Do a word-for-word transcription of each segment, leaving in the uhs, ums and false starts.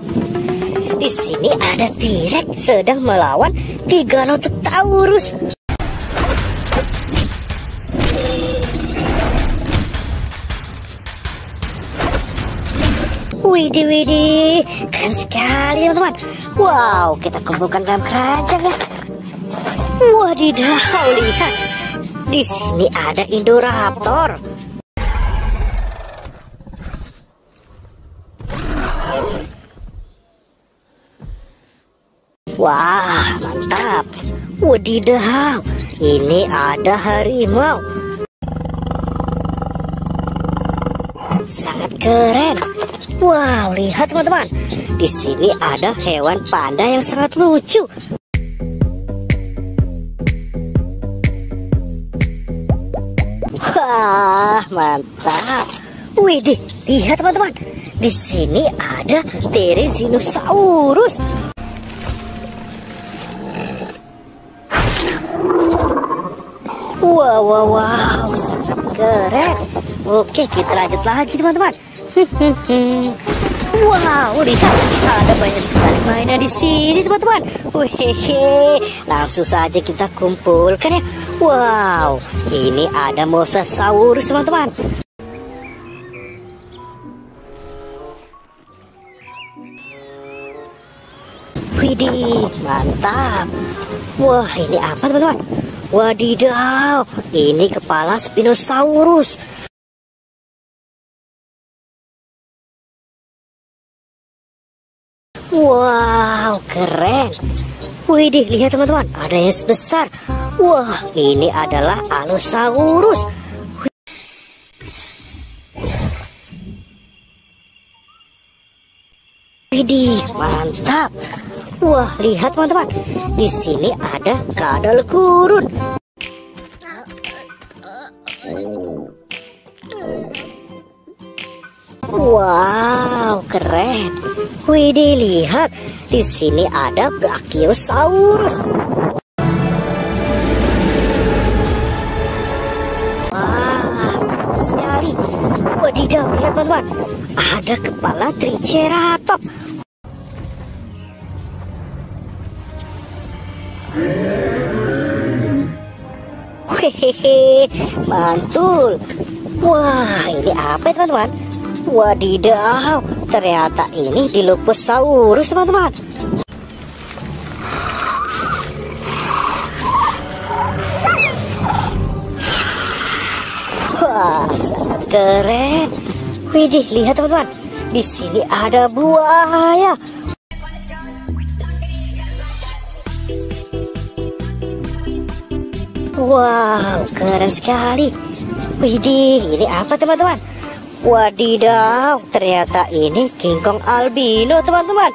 Di sini ada T-Rex sedang melawan Giganotosaurus. Widih, widih, keren sekali teman-teman. Wow, kita kumpulkan dalam keranjang ya. Wadidaw, lihat. Di sini ada Indoraptor. Wah, mantap. Wadidaw, ini ada harimau. Sangat keren. Wow, lihat teman-teman. Di sini ada hewan panda yang sangat lucu. Wah, mantap. Widih, lihat teman-teman. Di sini ada Therizinosaurus. Wow, wow, wow, sangat keren. Oke, kita lanjut lagi teman-teman. Wow, lihat, ada banyak sekali mainan di sini teman-teman. Wehehe, langsung saja kita kumpulkan ya. Wow, ini ada Mosasaurus teman-teman. Widih, mantap. Wah, ini apa teman-teman? Wadidaw, ini kepala Spinosaurus. Wow, keren. Widih, lihat teman-teman, ada yang sebesar. Wah, ini adalah Allosaurus. Widih, mantap. Wah, lihat teman-teman, di sini ada kadal gurun. Wow, keren. Widih, lihat, di sini ada Brachiosaurus. Wah, sekali. Wadidaw, lihat teman-teman, ada kepala Triceratops. Hehehe, mantul. Wah, ini apa ya teman-teman? Wadidaw, ternyata ini Dilophosaurus teman-teman. Wah, sangat keren. Widih, lihat teman-teman, di sini ada buaya. Wow, keren sekali. Widih, ini apa teman-teman? Wadidaw, ternyata ini King Kong albino teman-teman.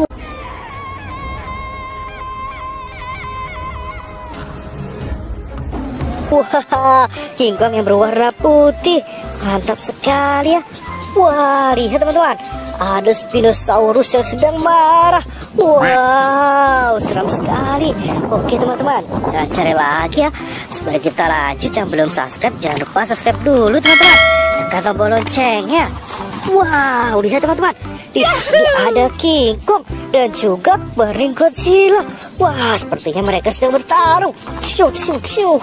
Wah, King Kong yang berwarna putih. Mantap sekali ya. Wah, lihat teman-teman, ada Spinosaurus yang sedang marah. Wow, seram sekali. Oke teman-teman, kita cari lagi ya. Sebelum kita lanjut, yang belum subscribe jangan lupa subscribe dulu teman-teman. Tekan tombol loncengnya. Wow, lihat teman-teman, di sini ada King Kong dan juga Burning Godzilla. Wah, sepertinya mereka sedang bertarung. Syuk, syuk, syuk.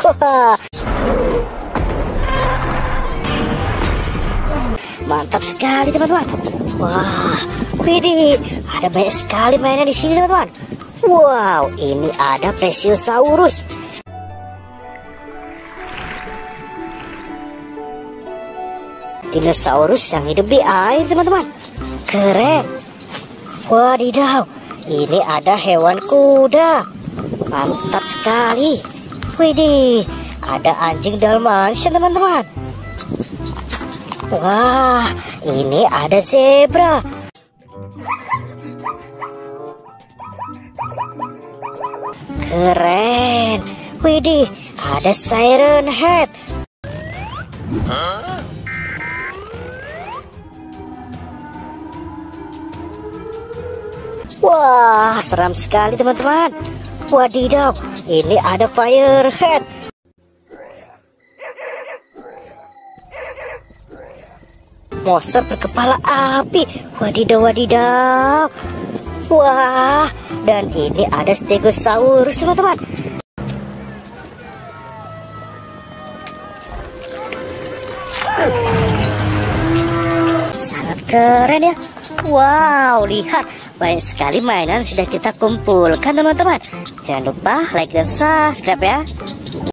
Mantap sekali teman-teman. Wah, widih, ada banyak sekali mainan di sini teman-teman. Wow, ini ada Plesiosaurus. Dinosaurus yang hidup di air teman-teman. Keren. Wadidaw, ini ada hewan kuda. Mantap sekali. Widih, ada anjing Dalmatian teman-teman. Wah, ini ada zebra. Keren. Widih, ada Siren Head. Huh? Wah, seram sekali teman-teman. Wadidaw, ini ada Firehead. monster berkepala api. Wadidaw, wadidaw. Wah, dan ini ada Stegosaurus, teman-teman. Sangat keren ya. Wow, lihat, banyak sekali mainan sudah kita kumpulkan, teman-teman. Jangan lupa like dan subscribe ya.